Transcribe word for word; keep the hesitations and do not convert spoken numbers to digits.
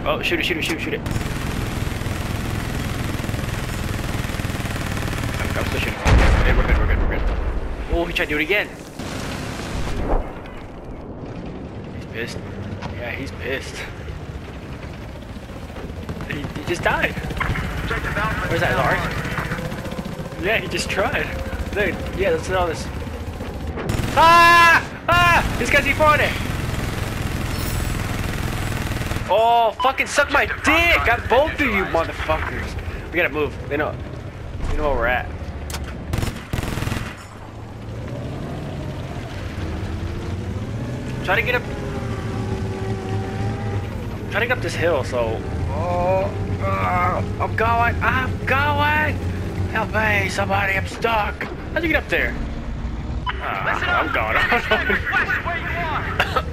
Oh, shoot it, shoot it, shoot it, shoot it. I'm, I'm still shooting. Okay, we're good, we're good, we're good. Oh, he tried to do it again. He's pissed. Yeah, he's pissed. He, he just died. Where's that, Lars? Yeah, he just tried. Dude, yeah, let's know this. Ah! Ah! This guy's C four on it! Oh, fucking suck my dick! Got both of you motherfuckers. We gotta move. They know. They know where we're at. Try to get up. Try to get up this hill. So. Oh, uh, I'm going. I'm going. Help me, somebody! I'm stuck. How'd you get up there? Uh, I'm going.